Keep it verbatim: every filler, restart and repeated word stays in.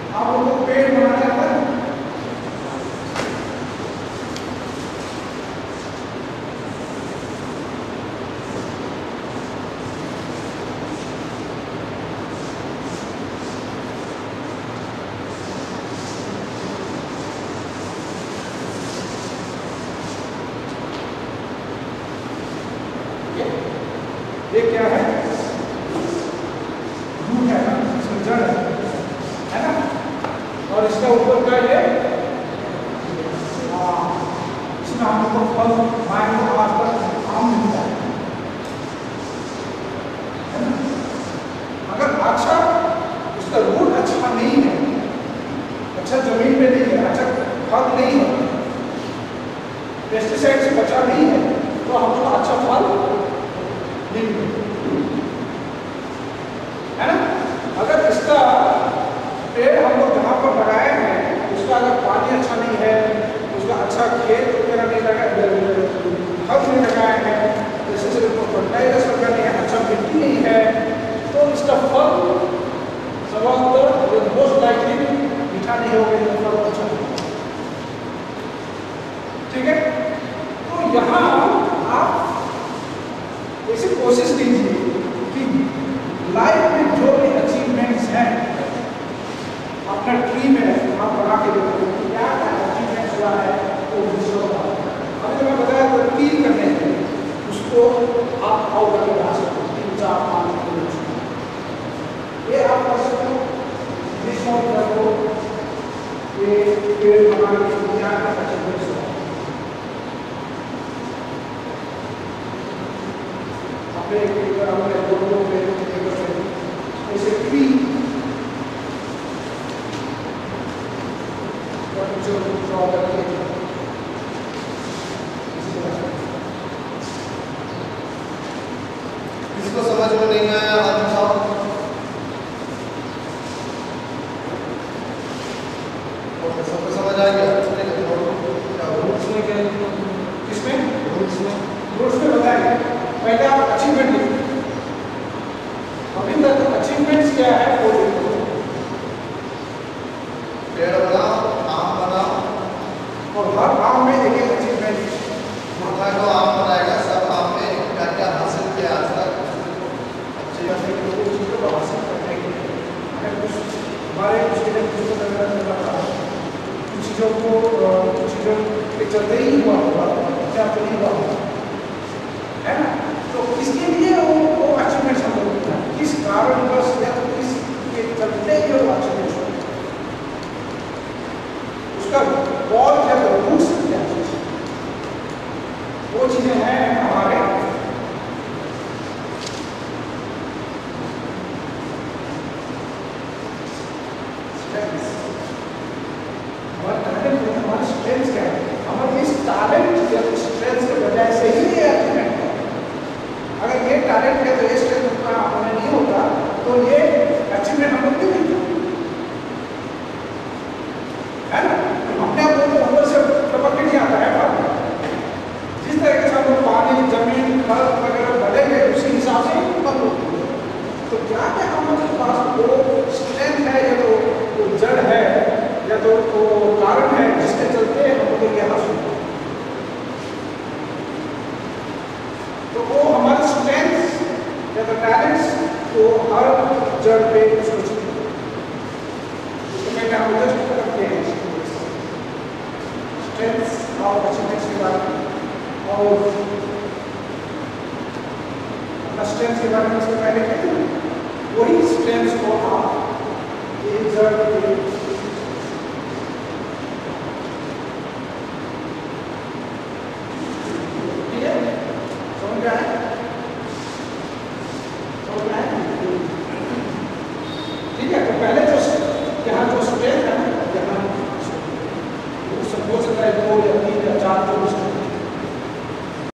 आप लोगों को पेड़ बनाने आता है? ये क्या है? रूट है ना, इसमें जड़ है, है ना? और इसका ऊपर का ये हाँ, इसमें हम लोग को फल मायने को आस पास आम मिलता है, है ना? अगर अच्छा उसका रूट अच्छा नहीं है, अच्छा जमीन में नहीं है, अच्छा फल नहीं है, पेस्टिसाइड से बचा नहीं है, तो हमको अच्छा फल नहीं मिलेगा, है ना? अगर इसका पेड़ हम लोग जहाँ पर लगाए हैं उसका अगर पानी अच्छा नहीं है, उसका अच्छा खेत वगैरह नहीं लगाए, हल नहीं लगाए हैं, जैसे से फर्टिलाइजर्स वगैरह नहीं है, अच्छा मिट्टी नहीं है, तो इसका फल सबसे मोस्ट लाइकली मीठा नहीं होगा, फल अच्छा नहीं। ठीक है, तो यहाँ आप ऐसी कोशिश कीजिए कि लाइफ में जो भी अचीवमेंट्स हैं अपना ट्री में आप बना के देखो क्या क्या अचीवमेंट्स हुआ है, तो दूसरों का अभी जो मैं बताया तो तीन करने हैं, उसको आप आउट करके बना सकते हो, तीन चार पाँच ये आप कर सकते हो। ये पेड़ बनाने के क्या क्या अचीवमेंट्स हुआ हमारे दोनों ऐसे ट्री जो ड्रॉ करके इसको समझ में नहीं आया हाथ उठाओ। ओके, सबको समझ आ गया? रूट्स में क्या किसमें रूट्स में रूट्स में बताएंगे। पहले आप अचीवमेंट लिखिए, अभी तक अचीवमेंट्स क्या है वो लिखो। पेड़ बनाओ, आम बनाओ, और हर आम में एक एक अचीवमेंट माथा को आम बनाएगा, सब आम में क्या क्या हासिल किया आज तक, अच्छी बात है कि लोग चीज़ों को हासिल करने के लिए अगर कुछ हमारे कुछ चीज़ों को कुछ चीज़ों को कुछ चीज़ों के चलते ही हुआ होगा, क्या तो नहीं हुआ होगा, है ना? तो इसके लिए वो वो अचीवमेंट्स हम लोग किस कारण बस या तो किस के चलते ही वो अचीवमेंट्स उसका कॉल या तो रूट्स क्या वो चीजें हैं हमारे हमारे हमारे स्ट्रेंथ्स क्या है, हमारे इस टैलेंट या स्ट्रेंथ्स के वजह से ही ये अचीवमेंट है। अगर ये टैलेंट है तो ये स्ट्रेंथ उतना हमें नहीं होता तो ये अचीवमेंट हम लोग नहीं मिलता, है ना? अपने आप को ऊपर से टपक के नहीं आता है बात, जिस तरीके से हम लोग पानी जमीन फल वगैरह बढ़ेंगे उसी हिसाब से फल होगी। तो क्या क्या हम लोग के पास वो स्ट्रेंथ है या तो वो जड़ है या तो वो कारण है जिसके चलते हम लोग ये हासिल होता है, तो वो हमारे स्ट्रेंथ या तो टैलेंट्स को हर जड़ पे उसको उसमें क्या हम जस्ट करते हैं स्ट्रेंथ्स और अचीवमेंट्स के बारे में, और अपना स्ट्रेंथ के बारे में इससे पहले कहते हैं वही स्ट्रेंथ्स को आप एक जड़ पे